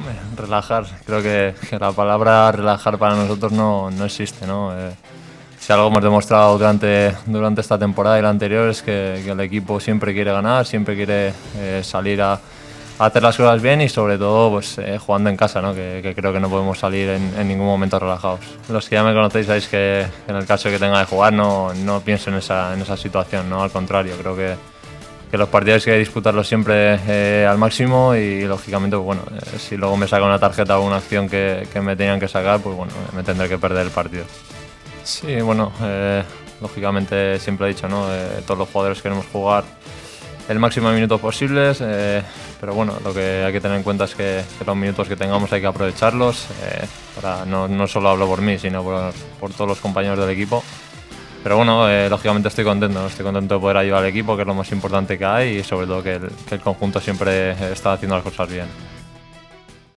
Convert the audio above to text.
Relajar, creo que la palabra relajar para nosotros no existe, ¿no? Si algo hemos demostrado durante esta temporada y la anterior es que el equipo siempre quiere ganar, siempre quiere salir a hacer las cosas bien y sobre todo pues, jugando en casa, ¿no? Que creo que no podemos salir en ningún momento relajados. Los que ya me conocéis sabéis que en el caso de que tenga de jugar no pienso en esa situación, ¿no? Al contrario, creo que los partidos hay que disputarlos siempre al máximo y lógicamente pues, bueno, si luego me saca una tarjeta o una acción que me tenían que sacar, pues bueno, me tendré que perder el partido. Sí, bueno, lógicamente siempre he dicho, ¿no? Todos los jugadores queremos jugar el máximo de minutos posibles, pero bueno, lo que hay que tener en cuenta es que los minutos que tengamos hay que aprovecharlos, no solo hablo por mí, sino por todos los compañeros del equipo. Pero bueno, lógicamente estoy contento de poder ayudar al equipo, que es lo más importante que hay, y sobre todo que el conjunto siempre está haciendo las cosas bien.